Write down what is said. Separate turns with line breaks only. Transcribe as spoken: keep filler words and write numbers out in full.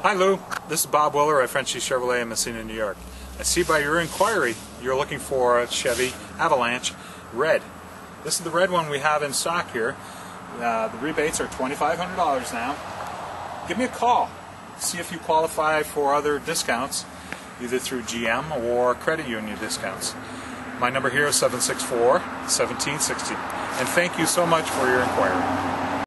Hi Lou, this is Bob Willer at Frenchie Chevrolet in Massena, New York. I see by your inquiry you're looking for a Chevy Avalanche red. This is the red one we have in stock here. Uh, the rebates are twenty-five hundred dollars now. Give me a call. See if you qualify for other discounts, either through G M or credit union discounts. My number here is seven six four, one seven one six. And thank you so much for your inquiry.